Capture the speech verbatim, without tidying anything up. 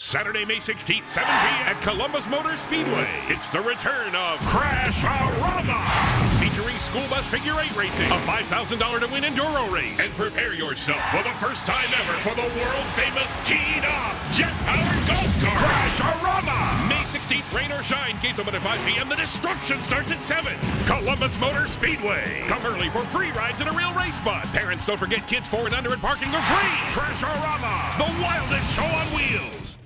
Saturday, May sixteenth, seven p m at Columbus Motor Speedway. It's the return of Crash-a-rama, featuring school bus figure eight racing, a five thousand dollars to win enduro race, and prepare yourself for the first time ever for the world-famous teed-off jet-powered golf cart. Crash-a-rama! May sixteenth, rain or shine, gates open at five p m The destruction starts at seven. Columbus Motor Speedway. Come early for free rides in a real race bus. Parents, don't forget kids four and under and parking are free. Crash-a-rama, the wildest show on wheels.